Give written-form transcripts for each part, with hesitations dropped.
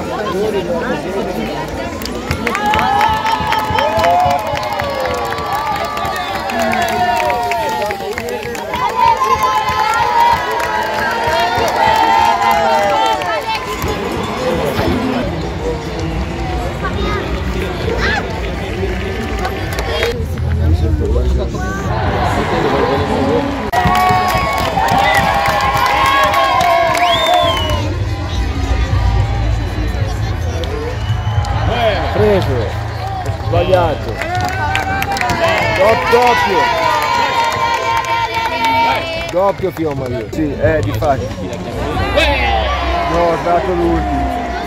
Preso, sbagliato, doppio Fiumario, sì, di fatto, no, ho dato l'ultimo.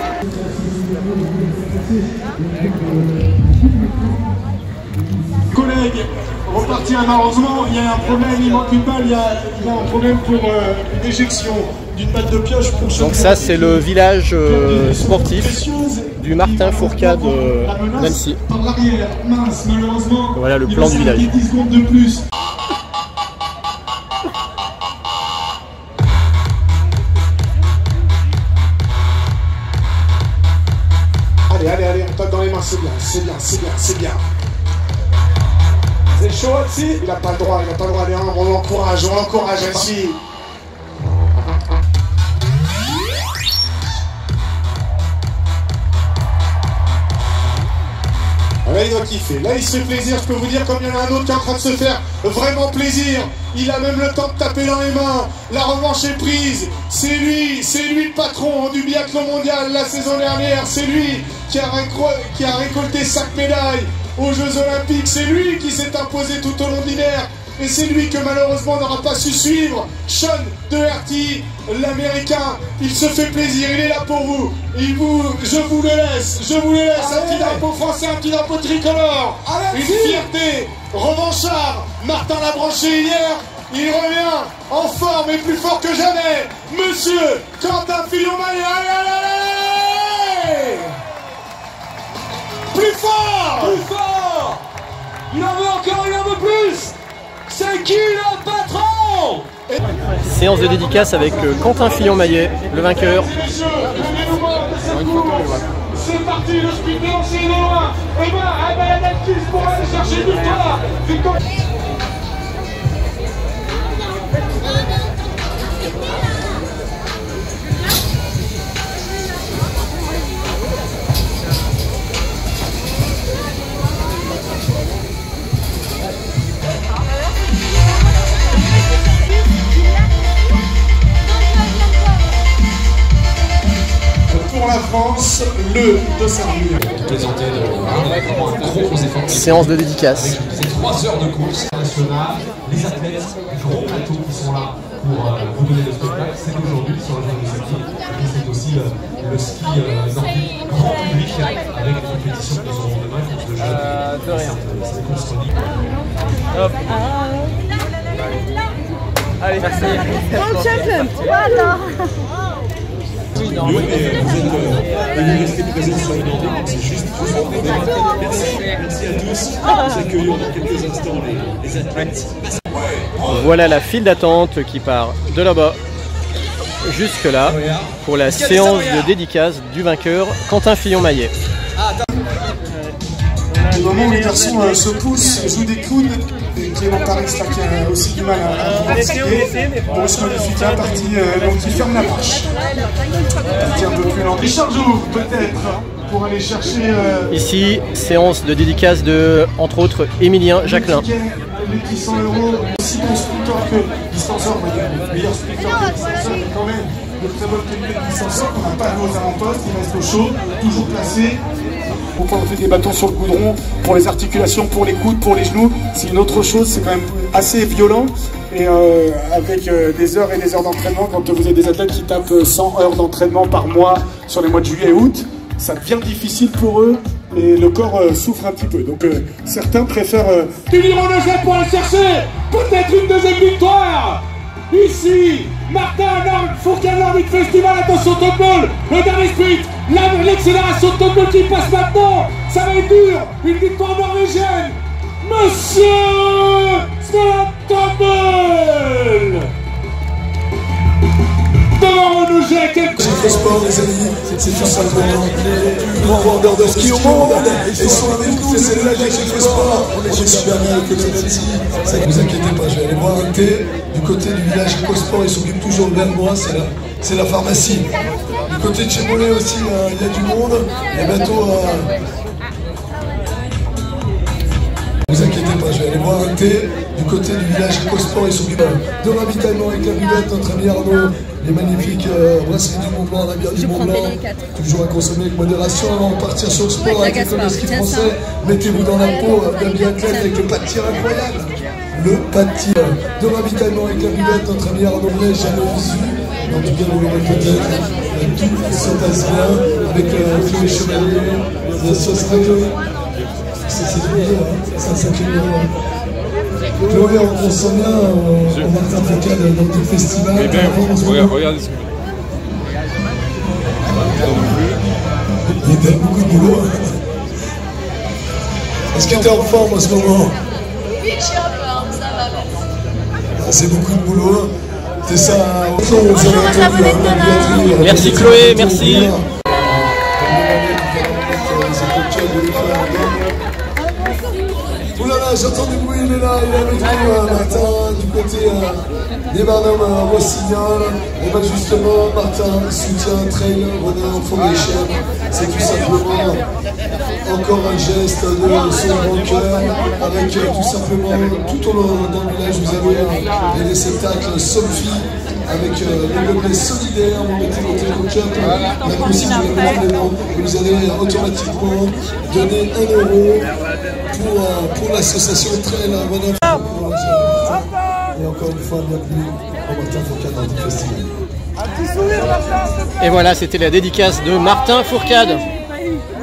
Collègues, repartir malheureusement, il y a un problème, il manque une balle, il y a un problème pour une éjection d'une balle de pioche pour Donc ça c'est le village sportif du Martin Fourcade de Nancy. Voilà le plan du village. Allez, on tape dans les mains, c'est bien. C'est chaud aussi. Il n'a pas le droit, allez, on l'encourage, ainsi. Là, il doit kiffer. Là, il se fait plaisir. Je peux vous dire, comme il y en a un autre qui est en train de se faire vraiment plaisir. Il a même le temps de taper dans les mains. La revanche est prise. C'est lui le patron du biathlon mondial la saison dernière. C'est lui qui a récolté 5 médailles aux Jeux Olympiques. C'est lui qui s'est imposé tout au long de l'hiver. Et c'est lui que malheureusement n'aura pas su suivre. Sean Doherty, l'américain, il se fait plaisir, il est là pour vous. Je vous le laisse, un petit drapeau français, un petit drapeau tricolore. Une fierté, revanchard. Martin l'a branché hier, il revient en forme et plus fort que jamais. Monsieur Quentin Fillon-Maillet, allez. Plus fort. Il en veut encore, il en veut plus. C'est qui le patron? Séance de dédicace avec Quentin Fillon-Maillet, le vainqueur. C'est parti, le speed lancé de loin. Et ben la Nantes pour aller chercher une victoire. Pour la France, le de Sarreguemines. Séance de dédicace. C'est 3 heures de course nationale. Les athlètes, les gros plateaux qui sont là pour vous donner le spectacle, c'est aujourd'hui sur le jour de samedi. Et puis c'est aussi le ski nordique grand public avec les compétitions que nous aurons demain, course de jeunes. De rien. Cette course relique. Hop. Allez, merci. Voilà. Vous restez présents sur le Nordique, c'est juste. Merci à tous. Nous accueillons dans quelques instants les athlètes. Voilà la file d'attente qui part de là-bas jusque là pour la séance de dédicace du vainqueur Quentin Fillon-Maillet. Au moment où les garçons se poussent, jouent des clowns, et Clément Paris qui a aussi du mal à pouvoir skier, Bruce Modifica parti donc qui ferme la marche. Parti un peu plus lent. Richard Jouve peut-être pour aller chercher. Ici, séance de dédicace de, entre autres, Émilien Jacquelin. Les petits 100 €, aussi bon sprinter que distanceur, on va dire, meilleur sprinter que distanceur, mais quand même de très bonne qualité de distanceur qu'on n'a pas vu aux avant-postes, il reste au chaud, toujours placé. On peut enlever des bâtons sur le goudron pour les articulations, pour les coudes, pour les genoux. C'est une autre chose, c'est quand même assez violent. Et avec des heures et des heures d'entraînement, quand vous avez des athlètes qui tapent 100 heures d'entraînement par mois sur les mois de juillet et août, ça devient difficile pour eux et le corps souffre un petit peu. Donc certains préfèrent finir en jeu pour aller chercher peut-être une deuxième victoire. Ici, Martin Fourcade Nordic Festival, attention top ball, le dernier sprint, l'accélération de top ball qui passe maintenant, ça va être dur, une victoire norvégienne, Monsieur Sven Top ball. maintenant, on nous jette quelque chose. Sport, les amis, c'est tout simplement les grands vendeurs de ski au monde. Ils sont avec nous, c'est le village Sport. On est super bien avec le petit. Ne vous inquiétez pas, je vais aller voir un thé. Du côté du village Sport, ils s'occupent toujours de moi, c'est la pharmacie. Du côté de chez Mollet aussi, il y a du monde. Et bientôt. Ne vous inquiétez pas, je vais aller voir un thé. Du côté du village Sport, ils s'occupent de ravitaillement avec la buvette, notre ami Arnaud, les magnifiques brasseries du Mont Blanc, la bière du Mont Blanc, toujours à consommer avec modération avant de partir sur le sport avec l'école de ski français. Mettez-vous dans la peau d'un biathlète avec le pas de tir incroyable. Le pas de tir de ravitaillement avec la buvette, notre ami Arnaud, jamais vu. En tout cas, vous l'aurez peut-être, tout se passe bien avec Chloé Chevalier, ça sera Chloé. C'est bien, ça fait bien. Chloé, on sent bien au Martin Fourcade dans le festival. Eh bien, regardez ce que il y a beaucoup de boulot. Est-ce que tu es en forme en ce moment? Oui, je suis en forme, ça va, merci. C'est beaucoup de boulot. C'est ça. Merci Chloé, merci. Oulala, j'entends du bruit, il est là, il est avec nous Martin, du côté des Barnum Rossignol. Et bien justement, Martin soutient Trail Runner Foundation. C'est tout simplement encore un geste de son grand cœur, avec tout simplement, tout au long dans le village, vous avez des spectacles Sophie, avec les gobelets solidaires, vous mettez votre éco-cup, la possible de les noms, et vous allez automatiquement donner 1 € pour l'association Trail Runner. Et encore une fois, bienvenue au Martin Fourcade dans le festival. Et voilà, c'était la dédicace de Martin Fourcade.